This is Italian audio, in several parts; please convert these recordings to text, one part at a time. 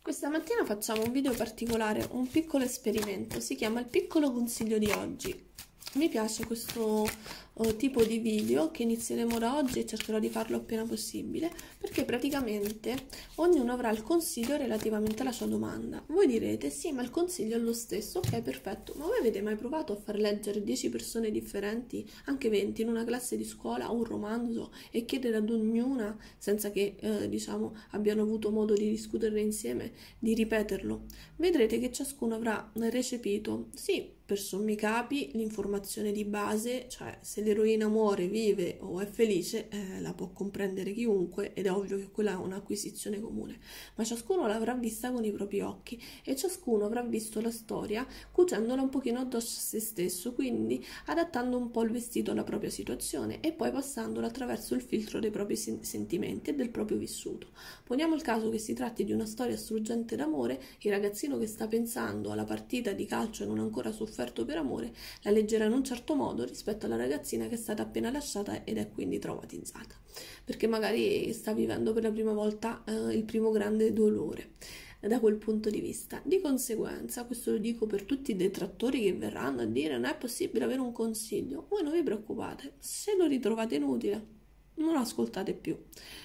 Questa mattina facciamo un video particolare, un piccolo esperimento, si chiama il piccolo consiglio di oggi. Mi piace questo tipo di video che inizieremo da oggi e cercherò di farlo appena possibile, perché praticamente ognuno avrà il consiglio relativamente alla sua domanda. Voi direte, sì, ma il consiglio è lo stesso, ok, perfetto, ma voi avete mai provato a far leggere 10 persone differenti, anche 20, in una classe di scuola un romanzo e chiedere ad ognuna, senza che diciamo abbiano avuto modo di discuterne insieme, di ripeterlo? Vedrete che ciascuno avrà recepito, sì, per sommi capi, l'informazione di base, cioè se l'eroina muore, vive o è felice, la può comprendere chiunque ed è ovvio che quella è un'acquisizione comune, ma ciascuno l'avrà vista con i propri occhi e ciascuno avrà visto la storia cucendola un pochino addosso a se stesso, quindi adattando un po' il vestito alla propria situazione e poi passandola attraverso il filtro dei propri sentimenti e del proprio vissuto. Poniamo il caso che si tratti di una storia struggente d'amore, il ragazzino che sta pensando alla partita di calcio e non ha ancora sofferto per amore la leggerà in un certo modo rispetto alla ragazzina che è stata appena lasciata ed è quindi traumatizzata, perché magari sta vivendo per la prima volta il primo grande dolore da quel punto di vista. Di conseguenza, questo lo dico per tutti i detrattori che verranno a dire non è possibile avere un consiglio, voi non vi preoccupate, se lo ritrovate inutile non lo ascoltate più,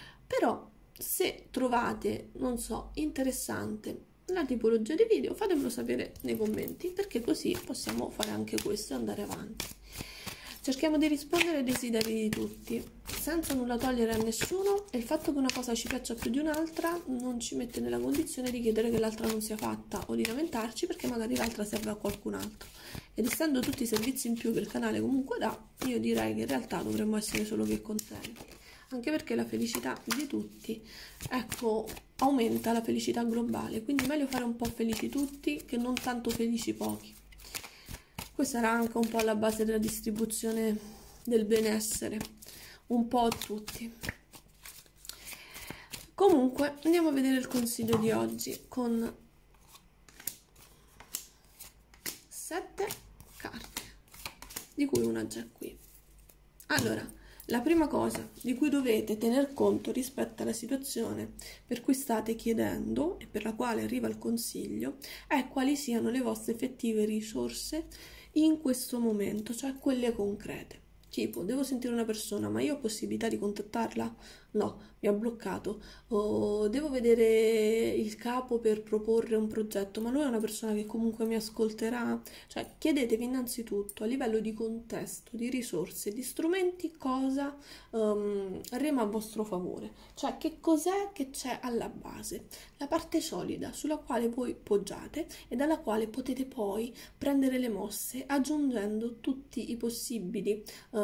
però se trovate, non so, interessante la tipologia di video, fatemelo sapere nei commenti, perché così possiamo fare anche questo e andare avanti. Cerchiamo di rispondere ai desideri di tutti, senza nulla togliere a nessuno, e il fatto che una cosa ci piaccia più di un'altra non ci mette nella condizione di chiedere che l'altra non sia fatta o di lamentarci perché magari l'altra serve a qualcun altro. Ed essendo tutti i servizi in più che il canale comunque dà, io direi che in realtà dovremmo essere solo che contenti, anche perché la felicità di tutti, ecco, aumenta la felicità globale, quindi meglio fare un po' felici tutti che non tanto felici pochi. Questa sarà anche un po' alla base della distribuzione del benessere, un po' a tutti. Comunque, andiamo a vedere il consiglio di oggi con 7 carte, di cui una già qui. Allora, la prima cosa di cui dovete tener conto rispetto alla situazione per cui state chiedendo e per la quale arriva il consiglio è quali siano le vostre effettive risorse in questo momento, cioè quelle concrete. Tipo, devo sentire una persona, ma io ho possibilità di contattarla? No, mi ha bloccato. O devo vedere il capo per proporre un progetto, ma lui è una persona che comunque mi ascolterà? Cioè, chiedetevi innanzitutto a livello di contesto, di risorse, di strumenti, cosa rema a vostro favore. Cioè, che cos'è che c'è alla base? La parte solida sulla quale voi poggiate e dalla quale potete poi prendere le mosse aggiungendo tutti i possibili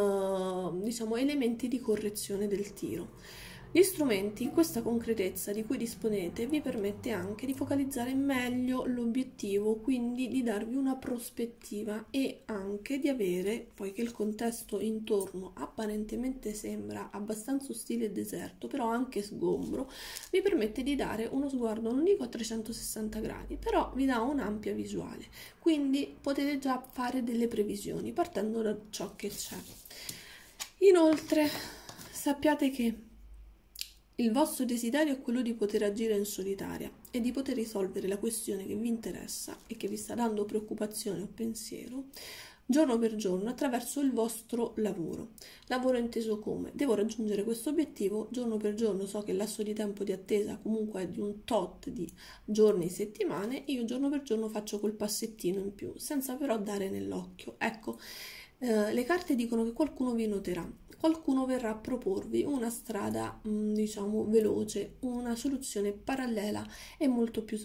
diciamo elementi di correzione del tiro. Gli strumenti, questa concretezza di cui disponete vi permette anche di focalizzare meglio l'obiettivo, quindi di darvi una prospettiva e anche di avere, poiché il contesto intorno apparentemente sembra abbastanza ostile e deserto, però anche sgombro, vi permette di dare uno sguardo, non dico a 360 gradi, però vi dà un'ampia visuale, quindi potete già fare delle previsioni partendo da ciò che c'è. Inoltre, sappiate che il vostro desiderio è quello di poter agire in solitaria e di poter risolvere la questione che vi interessa e che vi sta dando preoccupazione o pensiero giorno per giorno attraverso il vostro lavoro. Lavoro inteso come: devo raggiungere questo obiettivo giorno per giorno, so che il lasso di tempo di attesa comunque è di un tot di giorni, settimane, io giorno per giorno faccio quel passettino in più, senza però dare nell'occhio. Ecco, le carte dicono che qualcuno vi noterà, qualcuno verrà a proporvi una strada, diciamo, veloce, una soluzione parallela e molto più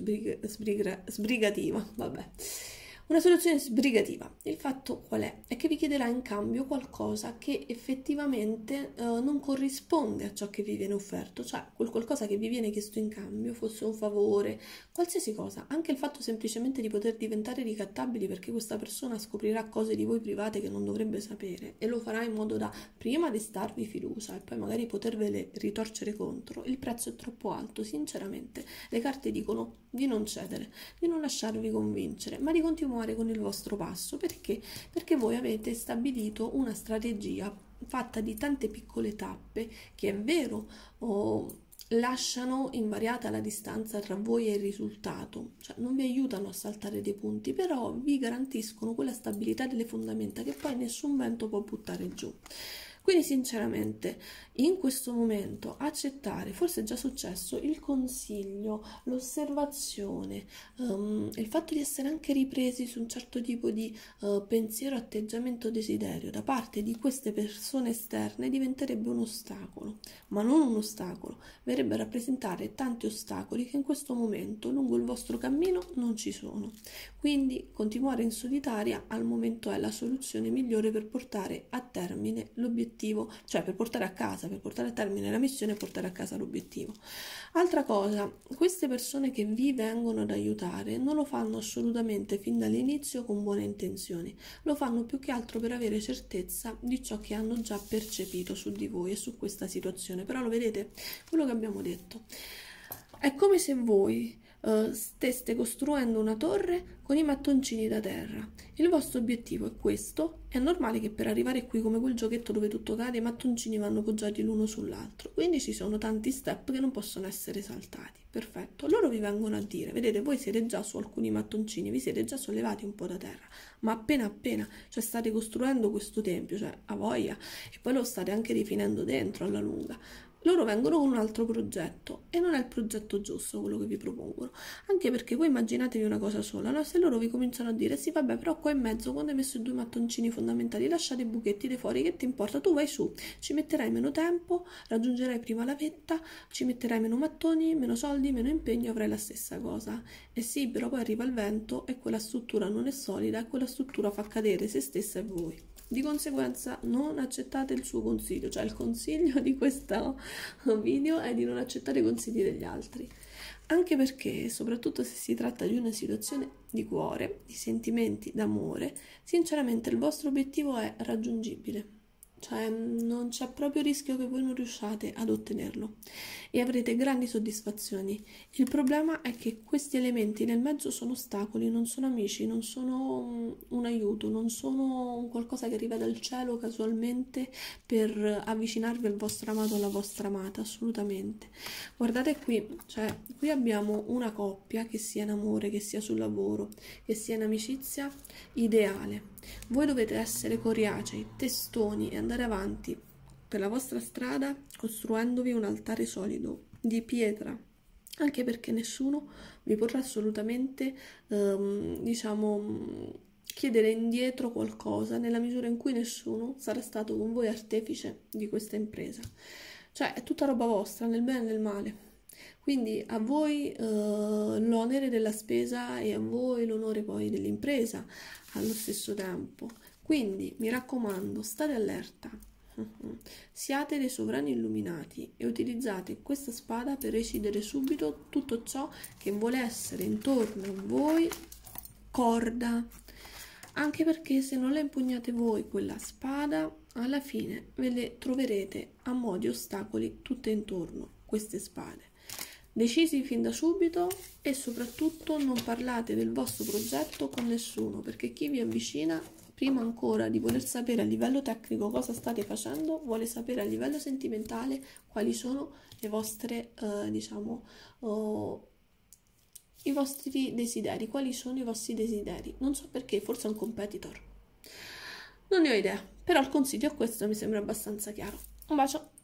sbrigativa, vabbè. Una soluzione sbrigativa. Il fatto qual è? È che vi chiederà in cambio qualcosa che effettivamente non corrisponde a ciò che vi viene offerto, cioè quel qualcosa che vi viene chiesto in cambio, fosse un favore, qualsiasi cosa, anche il fatto semplicemente di poter diventare ricattabili perché questa persona scoprirà cose di voi private che non dovrebbe sapere e lo farà in modo da prima destarvi fiducia e poi magari potervele ritorcere contro. Il prezzo è troppo alto, sinceramente. Le carte dicono di non cedere, di non lasciarvi convincere, ma di continuare con il vostro passo. Perché? Perché voi avete stabilito una strategia fatta di tante piccole tappe che, è vero, lasciano invariata la distanza tra voi e il risultato, cioè non vi aiutano a saltare dei punti, però vi garantiscono quella stabilità delle fondamenta che poi nessun vento può buttare giù. Quindi sinceramente in questo momento accettare, forse è già successo, il consiglio, l'osservazione, il fatto di essere anche ripresi su un certo tipo di pensiero, atteggiamento, desiderio da parte di queste persone esterne diventerebbe un ostacolo, ma non un ostacolo, verrebbe a rappresentare tanti ostacoli che in questo momento lungo il vostro cammino non ci sono. Quindi continuare in solitaria al momento è la soluzione migliore per portare a termine l'obiettivo, cioè per portare a casa, per portare a termine la missione e portare a casa l'obiettivo. Altra cosa, queste persone che vi vengono ad aiutare non lo fanno assolutamente fin dall'inizio con buone intenzioni, lo fanno più che altro per avere certezza di ciò che hanno già percepito su di voi e su questa situazione. Però lo vedete, quello che abbiamo detto, è come se voi steste costruendo una torre con i mattoncini da terra. Il vostro obiettivo è questo. È normale che per arrivare qui, come quel giochetto dove tutto cade, i mattoncini vanno poggiati l'uno sull'altro, quindi ci sono tanti step che non possono essere saltati. Perfetto, loro vi vengono a dire, vedete, voi siete già su alcuni mattoncini, vi siete già sollevati un po' da terra, ma appena cioè state costruendo questo tempio, cioè a voglia, e poi lo state anche rifinendo dentro alla lunga. Loro vengono con un altro progetto e non è il progetto giusto quello che vi propongono, anche perché voi immaginatevi una cosa sola, no? Se loro vi cominciano a dire sì vabbè, però qua in mezzo quando hai messo i due mattoncini fondamentali lascia dei buchetti dei fuori, che ti importa, tu vai su, ci metterai meno tempo, raggiungerai prima la vetta, ci metterai meno mattoni, meno soldi, meno impegno, avrai la stessa cosa. E sì, però poi arriva il vento e quella struttura non è solida e quella struttura fa cadere se stessa e voi. Di conseguenza non accettate il suo consiglio, cioè il consiglio di questo video è di non accettare i consigli degli altri, anche perché, soprattutto se si tratta di una situazione di cuore, di sentimenti, d'amore, sinceramente il vostro obiettivo è raggiungibile. Cioè non c'è proprio rischio che voi non riusciate ad ottenerlo e avrete grandi soddisfazioni. Il problema è che questi elementi nel mezzo sono ostacoli, non sono amici, non sono un aiuto, non sono un qualcosa che arriva dal cielo casualmente per avvicinarvi al vostro amato o alla vostra amata, assolutamente. Guardate qui, cioè qui abbiamo una coppia, che sia in amore, che sia sul lavoro, che sia in amicizia, ideale. Voi dovete essere coriacei, testoni e andare avanti per la vostra strada costruendovi un altare solido di pietra, anche perché nessuno vi potrà assolutamente chiedere indietro qualcosa nella misura in cui nessuno sarà stato con voi artefice di questa impresa. Cioè è tutta roba vostra, nel bene e nel male. Quindi a voi l'onere della spesa e a voi l'onore poi dell'impresa allo stesso tempo. Quindi mi raccomando, state allerta, siate dei sovrani illuminati e utilizzate questa spada per recidere subito tutto ciò che vuole essere intorno a voi corda, anche perché se non la impugnate voi quella spada, alla fine ve le troverete a mo' di ostacoli tutte intorno queste spade. Decisi fin da subito e soprattutto non parlate del vostro progetto con nessuno, perché chi vi avvicina, prima ancora di voler sapere a livello tecnico cosa state facendo, vuole sapere a livello sentimentale quali sono le vostre, i vostri desideri, quali sono i vostri desideri. Non so perché, forse è un competitor. Non ne ho idea, però il consiglio a questo mi sembra abbastanza chiaro. Un bacio!